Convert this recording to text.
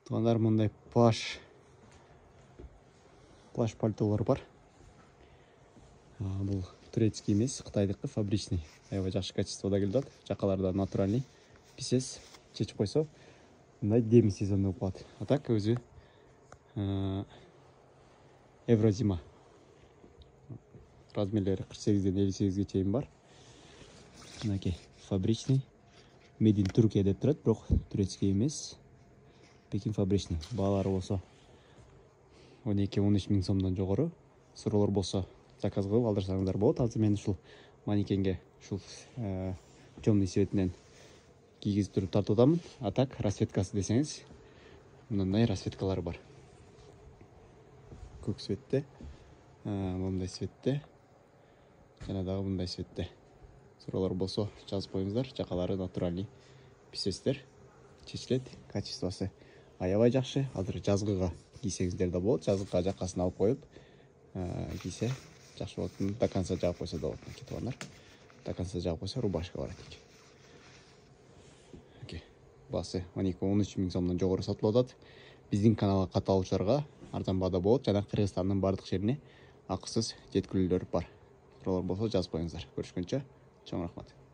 Туугандар, мындай плащ пальтолор бар. Бул турецкий эмес, кытайдыкы, фабричный. Аябай жакшы качествода келет. Жакаларда натуральный. Писес чечип койсо, мындай деми сезонда болуп калат. А так өзү Еврозима. Размерлери 48-ден 58-ге чейин бар. Мынакей фабричный. Made in Turkey деп турат, бирок турецкий эмес. Пекин фабричный. Баалары болсо 12-13 миң сомдон жогору. Суроолор болсо заказ кылып алдырсаңыздар болот. Азыр мен ушул манекенге ушул темный цветинен кийгизип туруп тартып атамын. А так расцветкасы десеңиз, мындай расцветкалары бар. Көк цветте, мындай цветте, жана дагы мындай цветте. Суроолор болсо жазып коюңуздар. Жакалары натуральный писестер, чечилет, качествосы аябай жакшы. Азыр жазгыга кийсеңиздер да болот. Жазгыга жакасын алып коюп кийсе жакшы болот. До конца жаап койсо да болот. Туугандар, до конца жаап койсо рубашка барат экен. Басы 12-13 миң сомдон жогору сатылып атат. Биздин каналга катталуучуларга арзан баада болот. Жана Кыргызстандын бардык жерине акысыз жеткирүүлөр бар. Суроолор болсо жазып коюңуздар. Көрүшкөнчө чоң рахмат.